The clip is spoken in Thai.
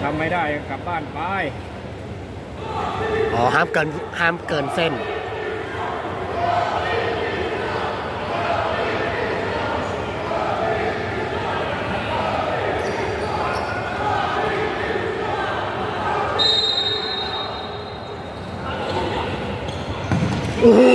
ทำไม่ได้กลับบ้านไปอ๋อห้ามเกินเส้นโอ้โห